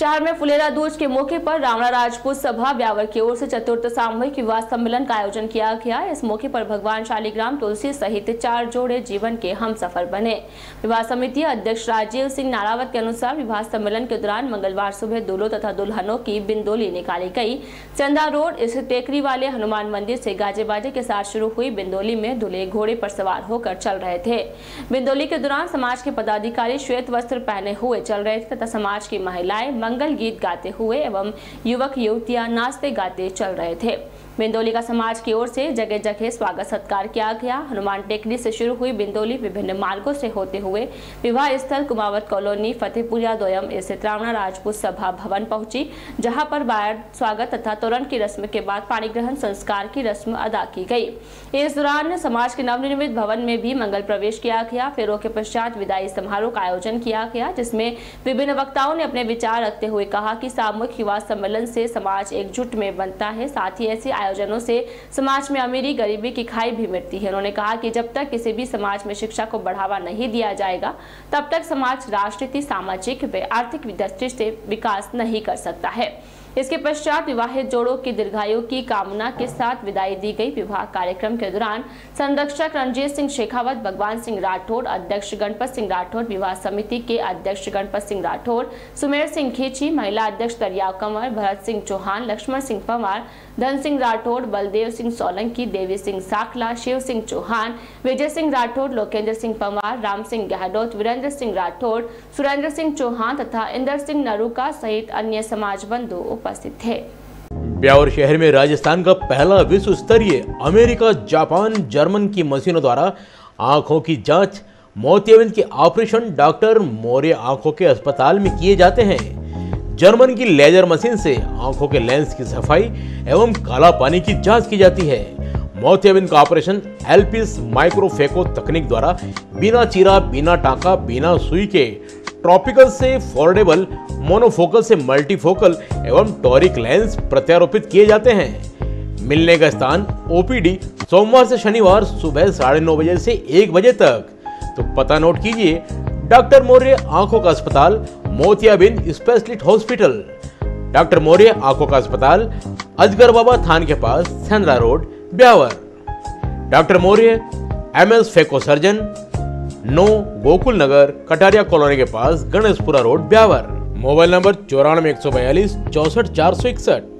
शहर में फुलेरा दूज के मौके पर रावणा राजपूत सभा ब्यावर की ओर से चतुर्थ सामूहिक विवाह सम्मेलन का आयोजन किया गया। इस मौके पर भगवान शालिग्राम तुलसी सहित 4 जोड़े जीवन के हमसफर बने। विवाह समिति अध्यक्ष राजीव सिंह नारावत के अनुसार विवाह सम्मेलन के दौरान मंगलवार सुबह दूल्हों तथा दुल्हनों की बिंदोली निकाली गई। चंदा रोड स्थित टेकरी वाले हनुमान मंदिर से गाजे बाजे के साथ शुरू हुई बिंदोली में दूल्हे घोड़े पर सवार होकर चल रहे थे। बिंदोली के दौरान समाज के पदाधिकारी श्वेत वस्त्र पहने हुए चल रहे थे तथा समाज की महिलाएं मंगल गीत गाते हुए एवं युवक युवतियां नाचते गाते चल रहे थे। बिंदोली का समाज की ओर से जगह जगह स्वागत सत्कार किया गया। हनुमान टेकरी से शुरू हुई बिंदोली विभिन्न मार्गों से होते हुए विवाह स्थल कुमावत कॉलोनी फतेहपुरिया दोयम स्थित रावणा राजपूत सभा भवन पहुंची, जहां पर बाहर स्वागत तथा तोरण की रस्म के बाद पानी ग्रहण संस्कार की रस्म अदा की गई। इस दौरान समाज के नवनिर्मित भवन में भी मंगल प्रवेश किया गया। फेरों के पश्चात विदाई समारोह का आयोजन किया गया, जिसमें विभिन्न वक्ताओं ने अपने विचार रखते हुए कहा कि सामूहिक विवाह सम्मेलन से समाज एकजुट में बनता है। साथ ही ऐसे आयोजनों से समाज में अमीरी गरीबी की खाई भी मिटती है। उन्होंने कहा कि जब तक किसी भी समाज में शिक्षा को बढ़ावा नहीं दिया जाएगा, तब तक समाज राजनीति, सामाजिक व आर्थिक दृष्टि से विकास नहीं कर सकता है। इसके पश्चात विवाहित जोड़ों की दीर्घायु की कामना के साथ विदाई दी गई। विवाह कार्यक्रम के दौरान संरक्षक रणजीत सिंह शेखावत, भगवान सिंह राठौड़, अध्यक्ष गणपत सिंह राठौड़, विवाह समिति के अध्यक्ष गणपत सिंह राठौड़, सुमेर सिंह खींची, महिला अध्यक्ष दरियाव कंवर, भरत सिंह चौहान, लक्ष्मण सिंह पवार, धन सिंह राठौड़, बलदेव सिंह सोलंकी, देवी सिंह साखला, शिव सिंह चौहान, विजय सिंह राठौड़, लोकेंद्र सिंह पवार, राम सिंह गहलोत, वीरेंद्र सिंह राठौड़, सुरेंद्र सिंह चौहान तथा इंदर सिंह नरूका सहित अन्य समाज बंधु उपस्थित थे। ब्यावर शहर में राजस्थान का पहला विश्व स्तरीय अमेरिका, जापान, जर्मन की मशीनों द्वारा आंखों की जांच, मोतियाबिंद के ऑपरेशन डॉक्टर मौर्य आंखों के अस्पताल में किए जाते हैं। जर्मन की लेजर मशीन से आंखों के लेंस की सफाई एवं काला पानी की जांच की जाती है। मोतियाबिंद का ऑपरेशन एल्पिस माइक्रोफेको तकनीक द्वारा बिना चीरा, बिना टाका, बिना सुई के ट्रॉपिकल से फोल्डेबल, मोनोफोकल से मल्टीफोकल एवं टॉरिक लेंस प्रत्यारोपित किए जाते हैं। मिलने का स्थान ओपीडी सोमवार से शनिवार सुबह 9:30 बजे से 1 बजे तक। तो पता नोट कीजिए, डॉक्टर मौर्य आंखों का अस्पताल, मोतियाबिंद स्पेशलिस्ट हॉस्पिटल। डॉक्टर मौर्य आंखों का अस्पताल, अजगर बाबा थान के पास, Sendra road, Beawar. Doctor Maurya MS phaco surgeon, 9 Gokul Nagar, Kataria colony के पास, Ganeshpura road, Beawar. Mobile number 94 142 64 461।